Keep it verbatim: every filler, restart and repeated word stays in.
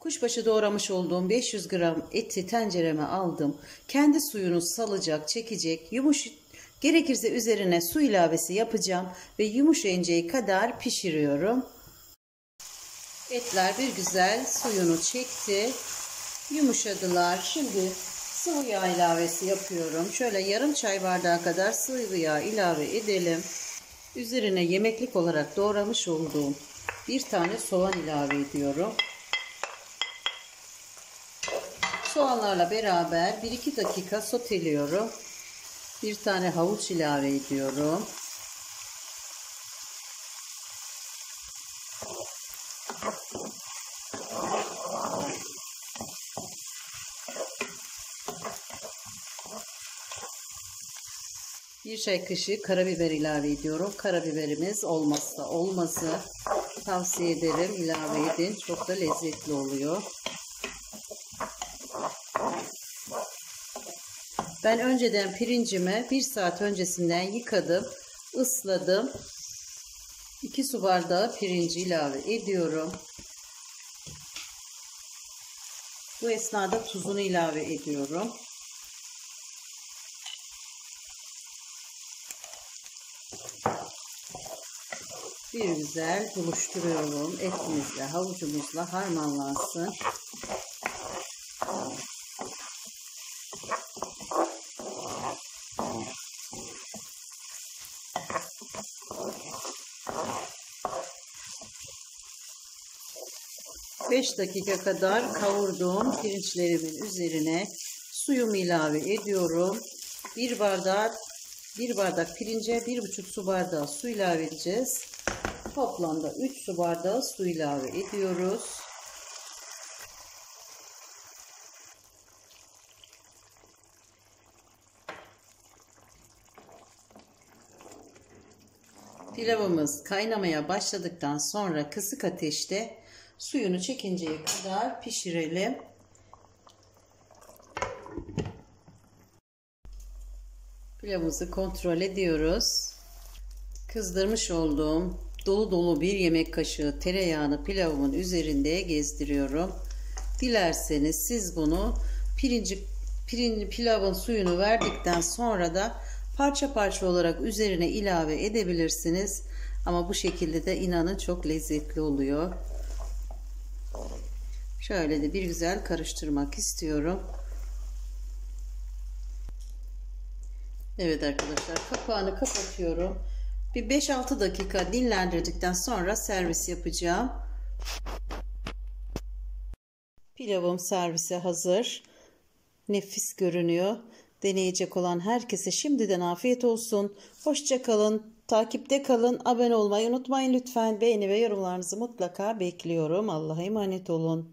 Kuşbaşı doğramış olduğum beş yüz gram eti tencereme aldım. Kendi suyunu salacak, çekecek. Yumuş, gerekirse üzerine su ilavesi yapacağım ve yumuşayıncaya kadar pişiriyorum. Etler bir güzel suyunu çekti. Yumuşadılar. Şimdi sıvı yağ ilavesi yapıyorum. Şöyle yarım çay bardağı kadar sıvı yağ ilave edelim. Üzerine yemeklik olarak doğramış olduğum bir tane soğan ilave ediyorum. Soğanlarla beraber bir iki dakika soteliyorum. Bir tane havuç ilave ediyorum. Bir çay kaşığı karabiber ilave ediyorum. Karabiberimiz olmazsa olmazı. Tavsiye ederim, ilave edin. Çok da lezzetli oluyor. Ben önceden pirincimi bir saat öncesinden yıkadım, ısladım. iki su bardağı pirinci ilave ediyorum. Bu esnada tuzunu ilave ediyorum. Bir güzel buluşturuyorum. Etimizle, havucumuzla harmanlansın. beş dakika kadar kavurduğum pirinçlerimin üzerine suyumu ilave ediyorum. Bir bardak bir bardak pirince bir buçuk su bardağı su ilave edeceğiz. Toplamda üç su bardağı su ilave ediyoruz. Pilavımız kaynamaya başladıktan sonra kısık ateşte suyunu çekinceye kadar pişirelim. Pilavımızı kontrol ediyoruz. Kızdırmış olduğum dolu dolu bir yemek kaşığı tereyağını pilavımın üzerinde gezdiriyorum. Dilerseniz siz bunu pirinci, pirinci pilavın suyunu verdikten sonra da parça parça olarak üzerine ilave edebilirsiniz. Ama bu şekilde de inanın çok lezzetli oluyor. Şöyle de bir güzel karıştırmak istiyorum. Evet arkadaşlar, kapağını kapatıyorum. Bir beş altı dakika dinlendirdikten sonra servis yapacağım. Pilavım servise hazır. Nefis görünüyor. Deneyecek olan herkese şimdiden afiyet olsun. Hoşça kalın. Takipte kalın. Abone olmayı unutmayın lütfen. Beğeni ve yorumlarınızı mutlaka bekliyorum. Allah'a emanet olun.